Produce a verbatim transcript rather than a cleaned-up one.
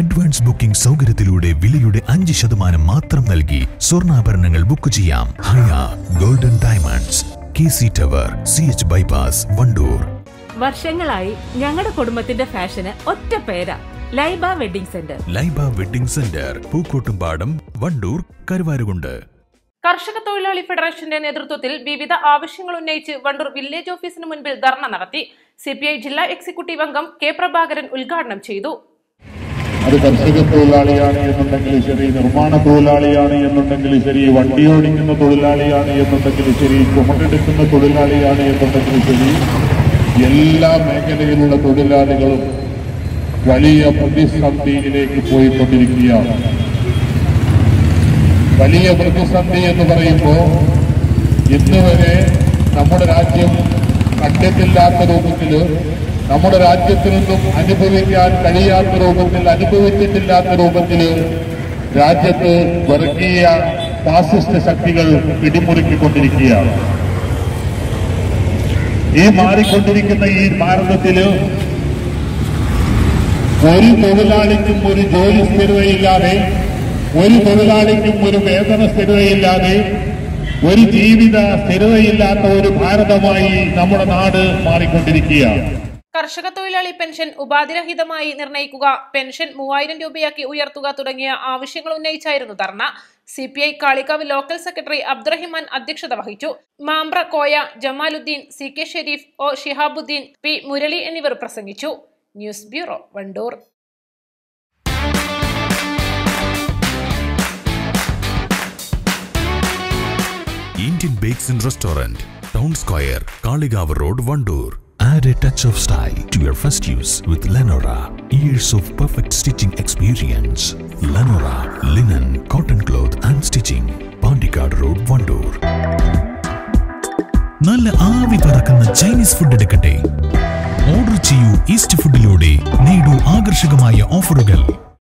Advance booking സൗകര്യത്തിലൂടെ വിലയുടെ അഞ്ച് ശതമാനം മാത്രം നൽകി സ്വർണ്ണാഭരണങ്ങൾ ബുക്ക് ചെയ്യാം. Haya golden diamonds, K C tower, C H bypass, Wandoor. വർഷങ്ങളായി ഞങ്ങളുടെ കുടുംബത്തിന്റെ ഫാഷന് ഒറ്റ പേരാ, Laiba wedding centre. Laiba wedding centre, Pookkottumpadam, Wandoor, Karuvarakundu. കർഷക തൊഴിലാളി ഫെഡറേഷന്റെ നേതൃത്വത്തിൽ വിവിധ ആവശ്യങ്ങൾ ഉന്നയിച്ച് വണ്ടൂർ വില്ലേജ് ഓഫീസിന് മുൻപിൽ ധർണ നടത്തി. സി പി ഐ ജില്ലാ എക്സിക്യൂട്ടീവ് അംഗം കെ പ്രഭാകരൻ ഉദ്ഘാടനം ചെയ്തു. അത് കർഷക തൊഴിലാളിയാണ് എന്നുണ്ടെങ്കിൽ ശരി, നിർമ്മാണ തൊഴിലാളിയാണ് എന്നുണ്ടെങ്കിൽ ശരി, വണ്ടി ഓടിക്കുന്ന തൊഴിലാളിയാണ് എന്നുണ്ടെങ്കിൽ ശരി, ചുമടെടുക്കുന്ന തൊഴിലാളിയാണ് എന്നുണ്ടെങ്കിൽ ശരി, എല്ലാ മേഖലയിലുള്ള തൊഴിലാളികളും വലിയ പ്രതിസന്ധിയിലേക്ക് പോയിക്കൊണ്ടിരിക്കുകയാണ്. വലിയ പ്രതിസന്ധി എന്ന് പറയുമ്പോൾ ഇന്ന് വരെ നമ്മുടെ രാജ്യം കണ്ടിട്ടില്ലാത്ത രൂപത്തിൽ, നമ്മുടെ രാജ്യത്തിൽ നിന്നും അനുഭവിക്കാൻ കഴിയാത്ത രൂപത്തിൽ, അനുഭവിച്ചിട്ടില്ലാത്ത രൂപത്തിൽ രാജ്യത്ത് വർഗീയ ഫാസിസ്റ്റ് ശക്തികൾ പിടിമുറുക്കിക്കൊണ്ടിരിക്കുകയാണ്. ഈ മാറിക്കൊണ്ടിരിക്കുന്ന ഈ ഭാരതത്തില് ഒരു തൊഴിലാളിക്കും ഒരു ജോലി സ്ഥിരതയില്ലാതെ, ഒരു തൊഴിലാളിക്കും ഒരു വേതന സ്ഥിരതയില്ലാതെ, ഒരു ജീവിത സ്ഥിരതയില്ലാത്ത ഒരു ഭാരതമായി നമ്മുടെ നാട് മാറിക്കൊണ്ടിരിക്കുകയാണ്. കർഷക തൊഴിലാളി പെൻഷൻ ഉപാധിരഹിതമായി നിർണയിക്കുക, പെൻഷൻ മൂവായിരം രൂപയാക്കി ഉയർത്തുക തുടങ്ങിയ ആവശ്യങ്ങൾ ഉന്നയിച്ചായിരുന്നു ധർണ. C P I Kalikavu local secretary Abdurahiman അധ്യക്ഷത വഹിച്ചു. Mampra Koya, Jamaluddin, C K Sherif, O Shihabuddin, P Murali എന്നിവർ പ്രസംഗിച്ചു. News bureau, Vandoor. Indian Bakes and Restaurant, Town Square, Kaligav Road, Vandoor. Add a touch of style to your first use with Lenora. Years of perfect stitching experience. Lenora, linen, cotton cloth and stitching. Pandikad Road, Vandoor. നല്ല ആവി പറക്കുന്ന Chinese food എടുക്കട്ടെ? Order ചെയ്യൂ East ഫുഡിലൂടെ, നേടൂ ആകർഷകമായ ഓഫറുകൾ.